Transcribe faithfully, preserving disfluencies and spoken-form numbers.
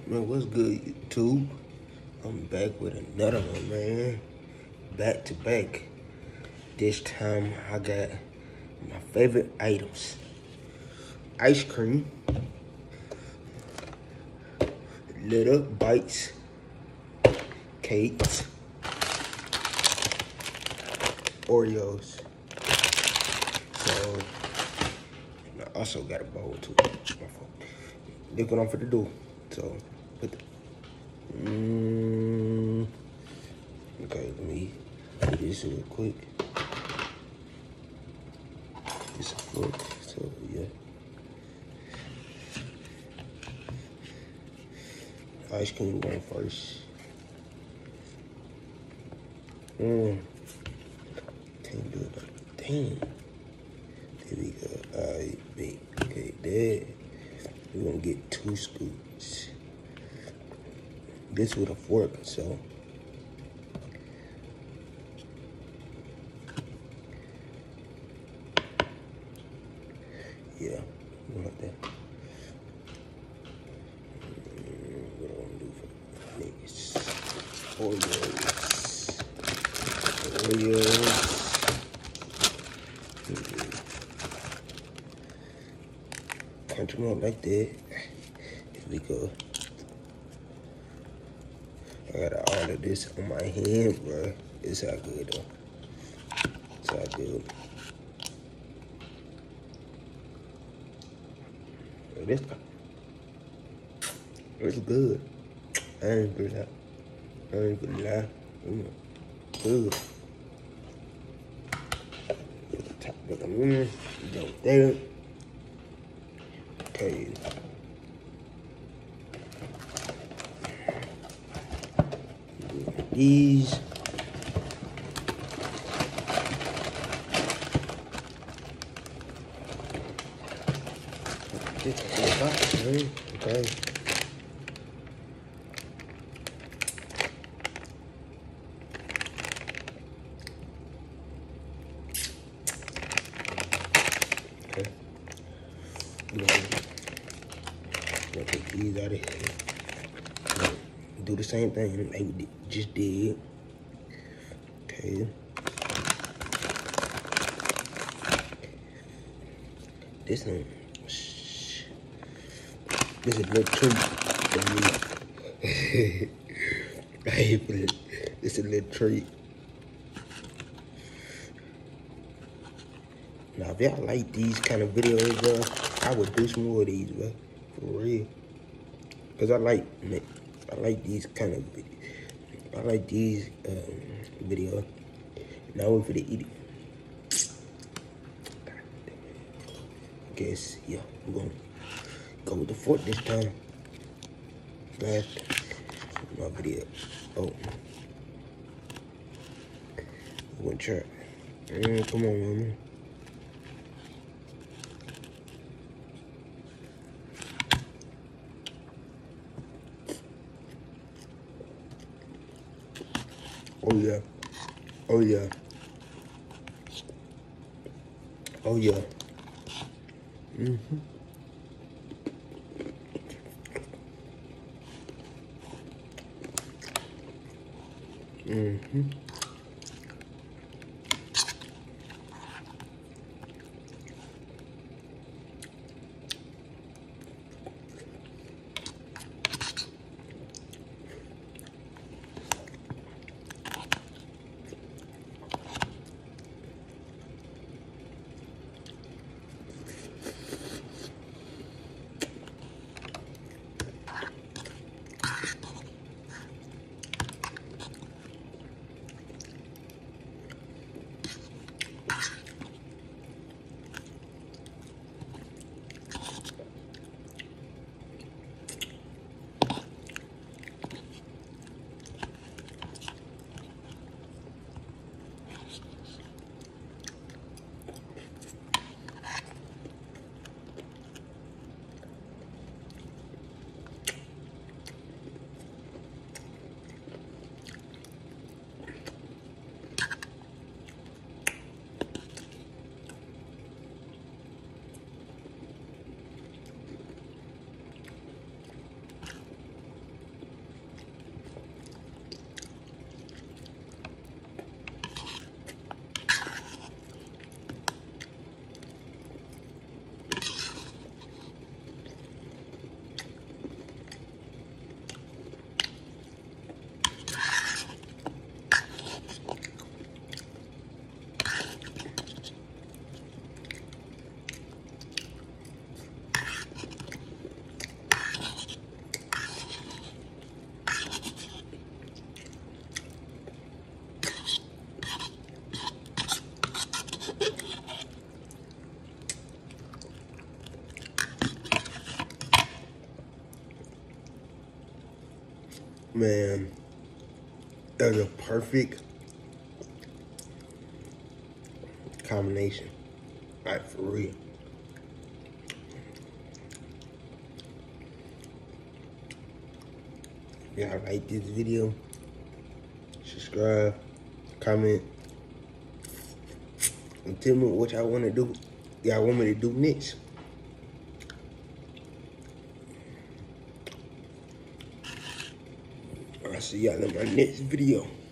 Man, what's good, YouTube? I'm back with another one, man. Back to back. This time I got my favorite items. Ice cream, little bites, cakes, Oreos. So, I also got a bowl too. My phone. Look what I'm finna do. So, put the, mm, okay, let me do this real quick. It's a fork, so yeah. Ice cream going first. Mmm. Can't do it like damn. There we go. Alright, big. Okay, there. We're gonna get two scoops. This with a fork, so. Yeah, like that. Mm, what do I wanna do for niggas? Oreos. Oreos. Punch them out like that. Here we go. I got all of this on my hand, bro. It's all good though. It's all good. This it's good. I ain't gonna lie. I ain't gonna lie. Mm, good. Top of the moon. Go there. Okay. These. This is the box, man. Okay. Okay. You know, gonna take these out of here. Do the same thing like we just did. Okay. This one. This is a little treat for me. I hate it. This is a little treat. Now, if y'all like these kind of videos, bro, I would do some more of these, bro. For real. Cause I like, I like these kind of, I like these um, videos. Now we're finna eat it. I guess, yeah, we're gonna go with the fork this time. Last my video. Oh, one try. Mm, come on, man. Oh yeah. Oh yeah. Oh yeah. Mm-hmm. Mm-hmm. Man, that's a perfect combination. Like, for real. If y'all like this video, subscribe, comment, and tell me what y'all want to do. Y'all want me to do next. I'll see y'all in my next video.